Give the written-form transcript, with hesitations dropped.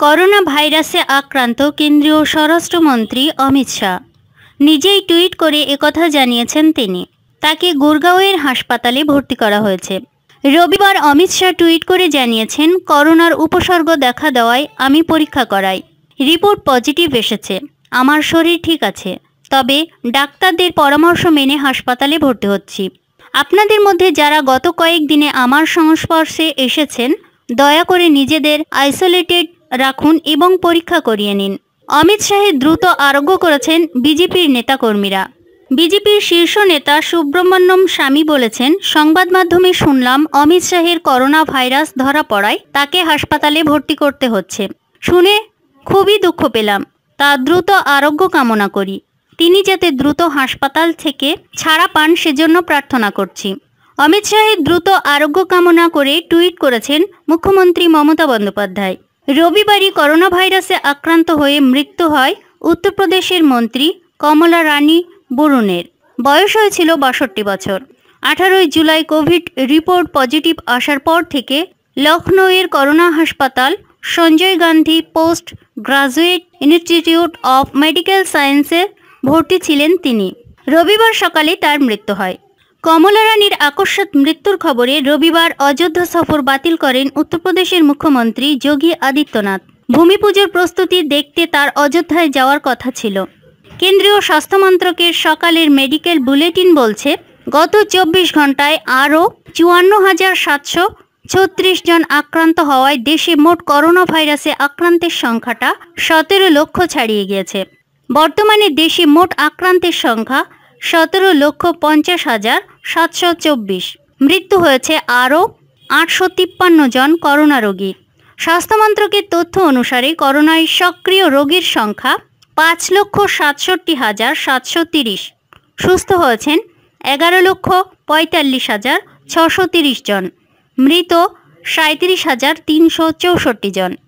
Corona ভাইরাসে আক্রান্ত কেন্দ্রীয় স্বরাষ্ট্রমন্ত্রী অমিত শাহ নিজেই টুইট করে একথা জানিয়েছেন। তিনি তাকে গুরগাঁওয়ের হাসপাতালে ভর্তি করা হয়েছে। রবিবার অমিত শাহ টুইট করে জানিয়েছেন, করোনার উপসর্গ দেখা দেওয়ায় আমি পরীক্ষা করাই, রিপোর্ট পজিটিভ এসেছে, আমার শরীর ঠিক আছে, তবে ডাক্তারদের পরামর্শ মেনে হাসপাতালে ভর্তি হচ্ছি। আপনাদের মধ্যে যারা গত কয়েকদিনে আমার সংস্পর্শে এসেছেন, দয়া করে নিজেদের আইসোলেটেড রাখুন এবং পরীক্ষা করিয়ে নিন। অমিত শাহের দ্রুত আরোগ্য করেছেন বিজেপির নেতাকর্মীরা। বিজেপির শীর্ষ নেতা সুব্রমণ্যম স্বামী বলেছেন, সংবাদ মাধ্যমে শুনলাম অমিত শাহের করোনা ভাইরাস ধরা পড়ায় তাকে হাসপাতালে ভর্তি করতে হচ্ছে। শুনে খুবই দুঃখ পেলাম, তার দ্রুত আরোগ্য কামনা করি। তিনি যাতে দ্রুত হাসপাতাল থেকে ছাড়া পান সেজন্য প্রার্থনা করছি। অমিত শাহের দ্রুত আরোগ্য কামনা করে টুইট করেছেন মুখ্যমন্ত্রী মমতা বন্দ্যোপাধ্যায়। রবিবারই করোনা ভাইরাসে আক্রান্ত হয়ে মৃত্যু হয় উত্তরপ্রদেশের মন্ত্রী কমলা রানী বরুণের। বয়স হয়েছিল 62 বছর। 18 জুলাই কোভিড রিপোর্ট পজিটিভ আসার পর থেকে লখনৌয়ের করোনা হাসপাতাল Sanjay Gandhi post graduate institute of medical সায়েন্সে ভর্তি ছিলেন তিনি। রবিবার সকালে তার মৃত্যু হয়। কমলা রানীর আকস্মাৎ মৃত্যুর খবরে রবিবার অযোধ্যা সফর বাতিল করেন উত্তরপ্রদেশের মুখ্যমন্ত্রী যোগী আদিত্যনাথ। ভূমি পুজোর প্রস্তুতি দেখতে তার অযোধ্যায় যাওয়ার কথা ছিল। কেন্দ্রীয় স্বাস্থ্য মন্ত্রকের সকালের মেডিকেল বুলেটিন বলছে, গত 24 ঘন্টায় আরও 54,736 জন আক্রান্ত হওয়ায় দেশে মোট করোনা ভাইরাসে আক্রান্তের সংখ্যাটা 17 লক্ষ ছাড়িয়ে গিয়েছে। বর্তমানে দেশে মোট আক্রান্তের সংখ্যা 17,50,724। মৃত্যু হয়েছে আরও 853 জন করোনা রোগীর। স্বাস্থ্য মন্ত্রকের তথ্য অনুসারে করোনায় সক্রিয় রোগীর সংখ্যা 5,67,730। সুস্থ হয়েছেন 11,45,630 জন। মৃত 37,364 জন।